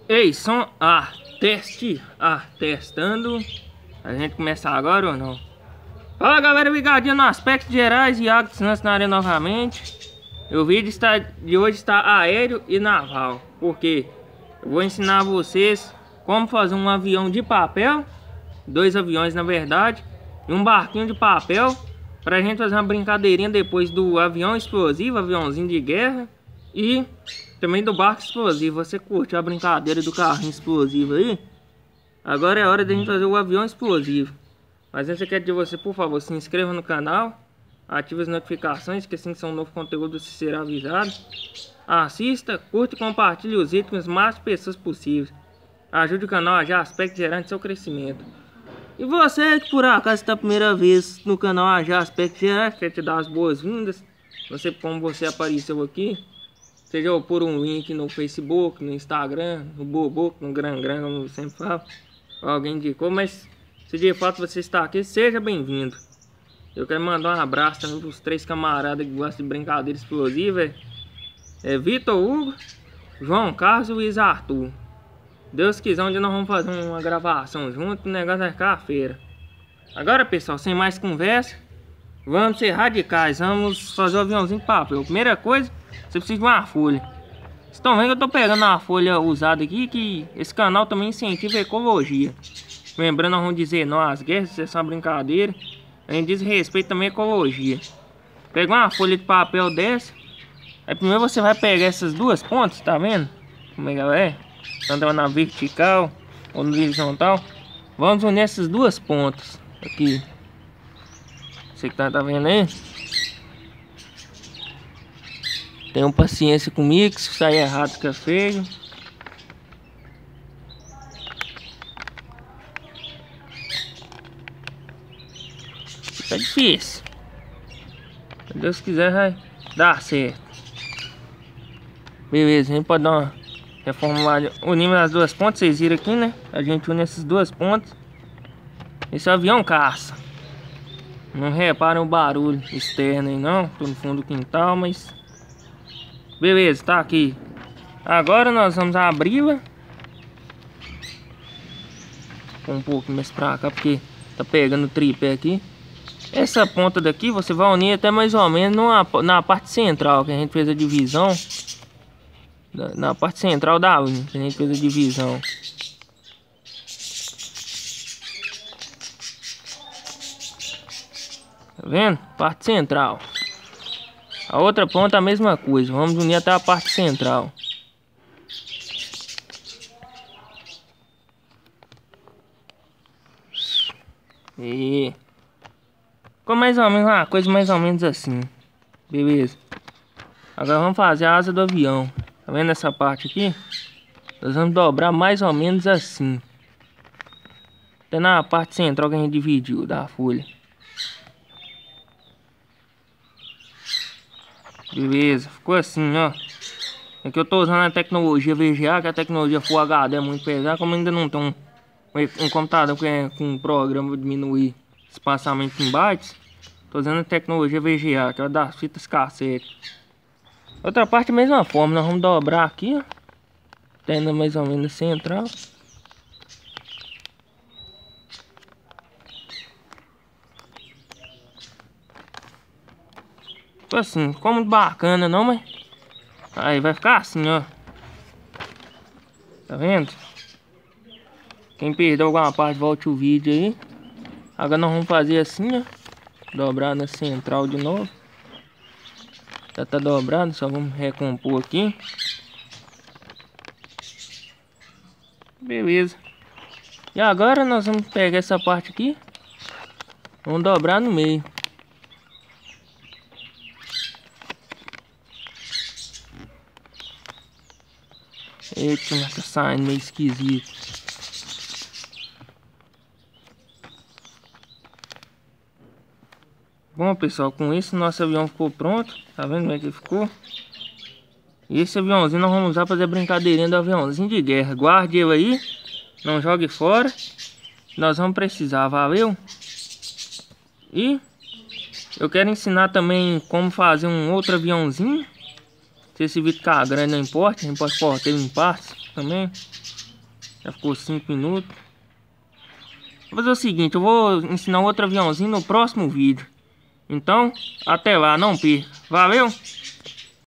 Ei, som A, teste A, testando. A gente começa agora ou não? Fala galera, ligadinho no Aspectos Gerais, Iago Santos na área novamente. O vídeo de hoje está aéreo e naval, porque eu vou ensinar a vocês como fazer um avião de papel, dois aviões na verdade, e um barquinho de papel, pra gente fazer uma brincadeirinha depois do avião explosivo, aviãozinho de guerra, e também do barco explosivo. Você curte a brincadeira do carrinho explosivo aí? Agora é hora de a gente fazer o avião explosivo. Mas antes eu quero de você, por favor, se inscreva no canal, ative as notificações, que assim que são um novo conteúdo você será avisado. Assista, curta e compartilhe os vídeos com as mais pessoas possíveis. Ajude o canal a já Aspectos Gerais seu crescimento. E você que por acaso está a primeira vez no canal AJ Aspectos Gerais, quero te dar as boas-vindas. Não sei como você apareceu aqui, seja por um link no Facebook, no Instagram, no Boboco, no Gran, como eu sempre falo, alguém indicou, mas se de fato você está aqui, seja bem-vindo. Eu quero mandar um abraço também para os três camaradas que gostam de brincadeira explosiva. É Vitor Hugo, João Carlos e Luiz Arthur. Deus quiser, onde nós vamos fazer uma gravação junto, o negócio vai ficar feira. Agora pessoal, sem mais conversa, vamos ser radicais, vamos fazer o aviãozinho de papel. Primeira coisa, você precisa de uma folha. Vocês estão vendo que eu estou pegando uma folha usada aqui, que esse canal também incentiva a ecologia. Lembrando, nós vamos dizer não às guerras, isso é só brincadeira. A gente diz respeito também à ecologia. Pega uma folha de papel dessa. Aí primeiro você vai pegar essas duas pontas, tá vendo? Como é que ela é? Tanto na vertical ou no horizontal. Vamos unir essas duas pontas aqui. Você que tá vendo aí? Tenham paciência comigo, que se sair errado fica feio. Tá difícil. Se Deus quiser vai dar certo. Beleza, a gente pode dar uma reformulada. Unimos as duas pontas, vocês viram aqui, né? A gente une essas duas pontas. Esse avião caça. Não reparem o barulho externo aí não. Tô no fundo do quintal, mas beleza, tá aqui. Agora nós vamos abri-la. Um pouco mais pra cá, porque tá pegando o tripé aqui. Essa ponta daqui você vai unir até mais ou menos na parte central, que a gente fez a divisão. Na parte central da unha, que a gente fez a divisão. Tá vendo? Parte central. A outra ponta a mesma coisa. Vamos unir até a parte central. E ficou mais ou menos uma coisa mais ou menos assim. Beleza. Agora vamos fazer a asa do avião. Tá vendo essa parte aqui? Nós vamos dobrar mais ou menos assim. Até na parte central que a gente dividiu da folha. Beleza, ficou assim, ó. Aqui eu tô usando a tecnologia VGA, que a tecnologia Full HD é muito pesada. Como ainda não tem um computador com um programa para diminuir espaçamento em bytes, tô usando a tecnologia VGA, que é das fitas cassete. Outra parte, da mesma forma, nós vamos dobrar aqui, ó. Até mais ou menos central. Ficou assim, ficou muito bacana não, mas aí vai ficar assim, ó. Tá vendo? Quem perdeu alguma parte, volte o vídeo aí. Agora nós vamos fazer assim, ó. Dobrar na central de novo. Já tá dobrado, só vamos recompor aqui. Beleza. E agora nós vamos pegar essa parte aqui. Vamos dobrar no meio. Eita, mas tá saindo meio esquisito. Bom pessoal, com isso nosso avião ficou pronto. Tá vendo como é que ficou? E esse aviãozinho nós vamos usar para fazer brincadeirinha do aviãozinho de guerra. Guarde ele aí, não jogue fora. Nós vamos precisar, valeu? E eu quero ensinar também como fazer um outro aviãozinho. Se esse vídeo ficar grande não importa, a gente pode cortar ele em partes também. Já ficou 5 minutos. Vou fazer o seguinte, eu vou ensinar outro aviãozinho no próximo vídeo. Então, até lá, não perca. Valeu!